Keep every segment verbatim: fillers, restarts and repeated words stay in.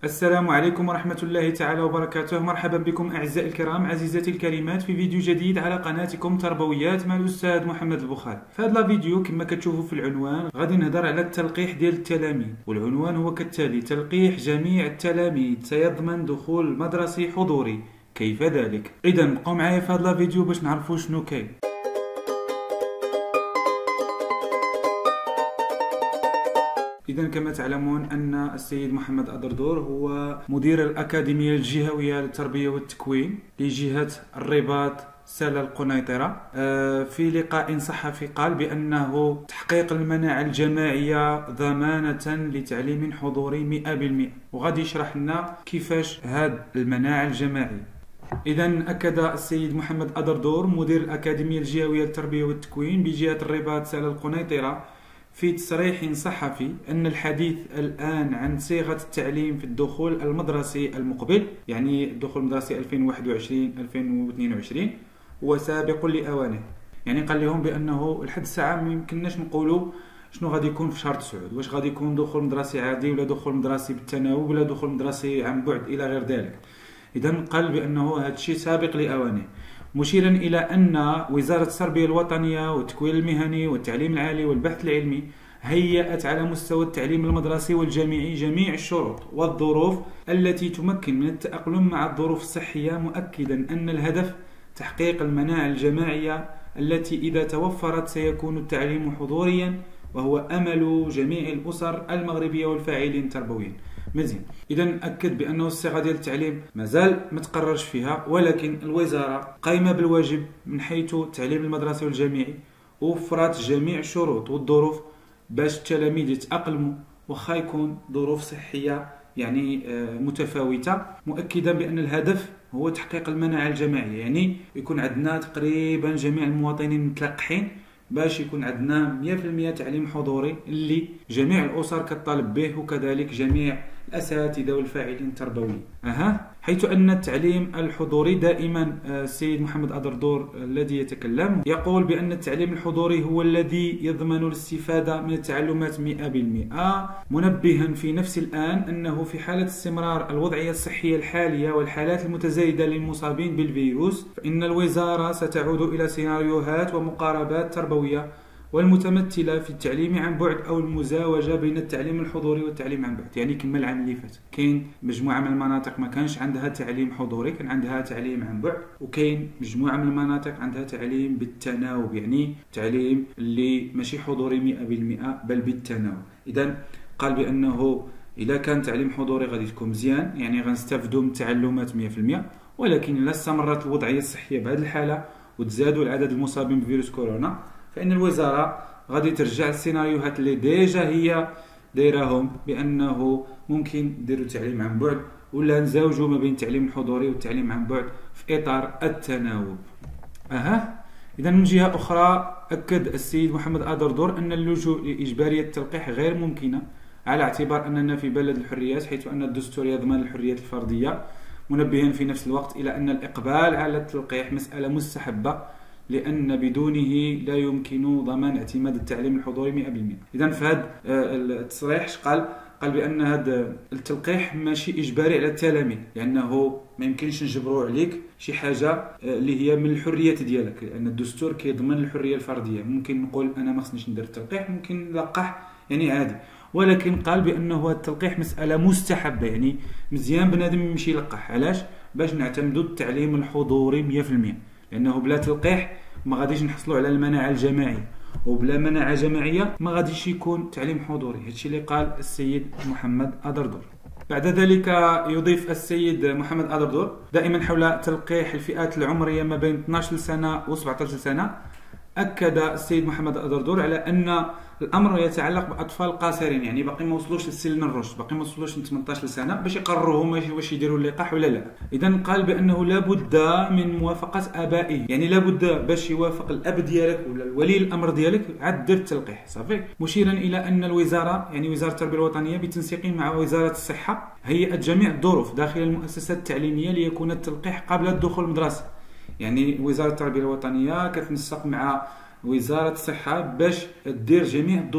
السلام عليكم ورحمة الله تعالى وبركاته. مرحبا بكم أعزائي الكرام، عزيزاتي الكريمات، في فيديو جديد على قناتكم تربويات مع الأستاذ محمد البخاري. في هذا الفيديو كما كتشوفوا في العنوان غادي نهضر على التلقيح ديال التلاميذ، والعنوان هو كالتالي: تلقيح جميع التلاميذ سيضمن دخول مدرسي حضوري، كيف ذلك؟ إذا بقوا معايا في هذا الفيديو باش نعرفوا شنو كاين. إذا كما تعلمون أن السيد محمد أدردور هو مدير الأكاديمية الجهوية للتربية والتكوين لجهة الرباط سلا القنيطرة. في لقاء صحفي قال بأنه تحقيق المناعة الجماعية ضمانة لتعليم حضوري مئة بالمئة، وغادي يشرح لنا كيفاش هاد المناعة الجماعية. إذا أكد السيد محمد أدردور مدير الأكاديمية الجهوية للتربية والتكوين بجهة الرباط سلا القنيطرة في تصريح صحفي أن الحديث الآن عن صيغة التعليم في الدخول المدرسي المقبل، يعني الدخول المدرسي ألفين وواحد وعشرين ألفين واثنين وعشرين، هو سابق لأوانه. يعني قال لهم بأنه لحد الساعة ما يمكنناش نقولوا شنو غادي يكون في شهر تسعود، واش غادي يكون دخول مدرسي عادي ولا دخول مدرسي بالتناوب ولا دخول مدرسي عن بعد إلى غير ذلك. إذا قال بأنه هذا الشيء سابق لأوانه، مشيرا إلى أن وزارة التربية الوطنية والتكوين المهني والتعليم العالي والبحث العلمي هيأت على مستوى التعليم المدرسي والجامعي جميع الشروط والظروف التي تمكن من التأقلم مع الظروف الصحية، مؤكدا أن الهدف تحقيق المناعة الجماعية التي إذا توفرت سيكون التعليم حضوريا، وهو أمل جميع الأسر المغربية والفاعلين تربويا. مزيان. إذا أكد بأنه الصيغة ديال التعليم مازال ما تقررش فيها، ولكن الوزارة قايمة بالواجب من حيث التعليم المدرسي والجامعي، وفرت جميع الشروط والظروف باش التلاميذ يتأقلموا واخا يكون ظروف صحية يعني متفاوتة، مؤكدا بأن الهدف هو تحقيق المناعة الجماعية، يعني يكون عندنا تقريبا جميع المواطنين متلقحين باش يكون عندنا مئة بالمئة تعليم حضوري اللي جميع الأسر كتطالب به، وكذلك جميع الأساتذة والفاعلين التربويين. أها حيث أن التعليم الحضوري دائما السيد محمد أدردور الذي يتكلم يقول بأن التعليم الحضوري هو الذي يضمن الاستفادة من التعلمات مئة بالمئة، منبها في نفس الآن أنه في حالة استمرار الوضعية الصحية الحالية والحالات المتزايدة للمصابين بالفيروس، فإن الوزارة ستعود إلى سيناريوهات ومقاربات تربوية والمتمثلة في التعليم عن بعد أو المزاوجة بين التعليم الحضوري والتعليم عن بعد. يعني كما العام اللي فات كاين مجموعة من المناطق ما كانش عندها تعليم حضوري، كان عندها تعليم عن بعد، وكاين مجموعة من المناطق عندها تعليم بالتناوب، يعني تعليم اللي ماشي حضوري مئة بالمئة بل بالتناوب. إذا قال بأنه إذا كان تعليم حضوري غادي تكون مزيان، يعني غنستافدوا من التعلمات مئة بالمئة، ولكن إلا استمرت الوضعية الصحية بهذه الحالة وتزادوا العدد المصابين بفيروس كورونا، فإن الوزارة غادي ترجع للسيناريوهات اللي ديجا هي دايراهم، بأنه ممكن نديروا تعليم عن بعد ولا نزاوجوا ما بين التعليم الحضوري والتعليم عن بعد في إطار التناوب. أها إذا من جهة أخرى أكد السيد محمد أدردور أن اللجوء لإجبارية التلقيح غير ممكنة، على اعتبار أننا في بلد الحريات حيث أن الدستور يضمن الحريات الفردية، منبها في نفس الوقت إلى أن الإقبال على التلقيح مسألة مستحبة، لأن بدونه لا يمكن ضمان اعتماد التعليم الحضوري مئة بالمئة. إذا في هذا التصريح قال قال بأن هذا التلقيح ماشي إجباري على التلاميذ، لأنه ما يمكنش نجبروا عليك شي حاجة اللي هي من الحريات ديالك، لأن الدستور كيضمن الحرية الفردية. ممكن نقول أنا ما خصنيش ندير التلقيح، ممكن نلقح يعني عادي، ولكن قال بأنه التلقيح مسألة مستحبة، يعني مزيان بنادم يمشي يلقح. علاش؟ باش نعتمدوا التعليم الحضوري مئة بالمئة، لأنه بلا تلقيح ما غاديش نحصلوا على المناعة الجماعية، وبلا مناعة جماعية ما غاديش يكون تعليم حضوري. هادشي اللي قال السيد محمد أدردور. بعد ذلك يضيف السيد محمد أدردور دائما حول تلقيح الفئات العمرية ما بين اثناش سنة و سبعطاش سنة. أكد السيد محمد أدردور على أن الأمر يتعلق بأطفال قاصرين، يعني باقي ما وصلوش لسن الرشد، باقي ما وصلوش ل ثمنطاش سنة باش يقرروا هما واش يديروا اللقاح ولا لا. إذا قال بأنه لابد من موافقة آبائه، يعني لابد باش يوافق الأب ديالك ولا الولي الأمر ديالك عاد دير التلقيح صافي. مشيرا إلى أن الوزارة يعني وزارة التربية الوطنية بتنسيق مع وزارة الصحة هيئت جميع الظروف داخل المؤسسات التعليمية ليكون التلقيح قبل الدخول المدرسي. يعني وزارة التربية الوطنية كتنسق مع وزارة الصحة باش دير جميع الظروف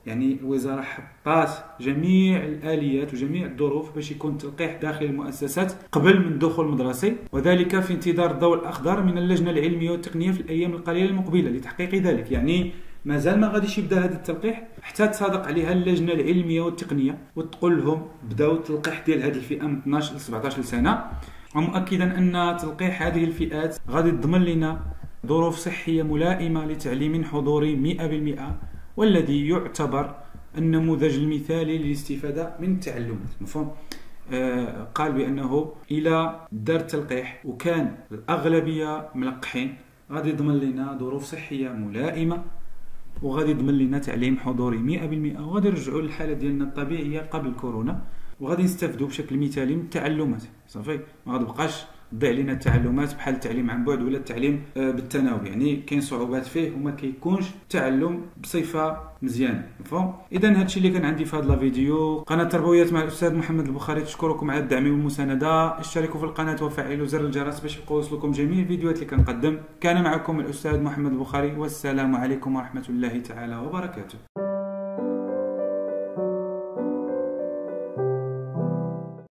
يعني الوزاره حطات جميع الاليات وجميع الظروف باش يكون التلقيح داخل المؤسسات قبل من الدخول المدرسي، وذلك في انتظار الضوء الاخضر من اللجنه العلميه والتقنيه في الايام القليله المقبله لتحقيق ذلك. يعني مازال ما غاديش يبدا هذا التلقيح حتى تصادق عليها اللجنه العلميه والتقنيه وتقول لهم بداو التلقيح ديال هذه الفئه من اثناش ل سبعطاش سنه، ومؤكدا ان تلقيح هذه الفئات غادي تضمن لنا ظروف صحيه ملائمه لتعليم حضوري مئة بالمئة، والذي يعتبر النموذج المثالي للاستفاده من التعلمات. مفهوم؟ آه قال بانه الى دار التلقيح وكان الاغلبيه ملقحين غادي يضمن لنا ظروف صحيه ملائمه، وغادي يضمن لنا تعليم حضوري مئة بالمئة، وغادي يرجعوا للحاله ديالنا الطبيعيه قبل كورونا، وغادي نستافدوا بشكل مثالي من التعلمات. صافي، ما غتبقاش تضيع لنا التعلمات بحال التعليم عن بعد ولا التعليم بالتناوب، يعني كاين صعوبات فيه وما كيكونش تعلم بصفه مزيانه. مفهوم؟ اذا هادشي اللي كان عندي في هذا الفيديو. قناه تربويات مع الاستاذ محمد البخاري تشكركم على الدعم والمسانده. اشتركوا في القناه وفعلوا زر الجرس باش يوصلكم جميع الفيديوهات اللي كنقدم. كان معكم الاستاذ محمد البخاري، والسلام عليكم ورحمه الله تعالى وبركاته.